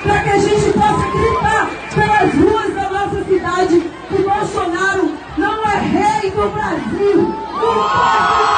para que a gente possa gritar pelas ruas da nossa cidade que Bolsonaro não é rei do Brasil. Não pode